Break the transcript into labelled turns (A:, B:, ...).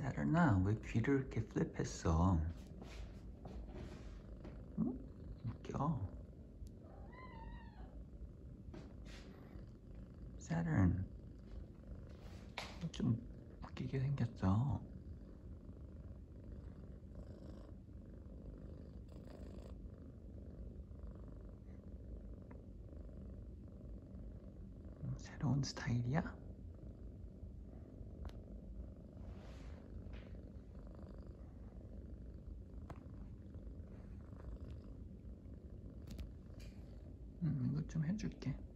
A: 세련아, 왜 귀를 이렇게 플립했어? 응? 웃겨. 세련, 좀 웃기게 생겼어. 새로운 스타일이야? 이거 좀 해줄게.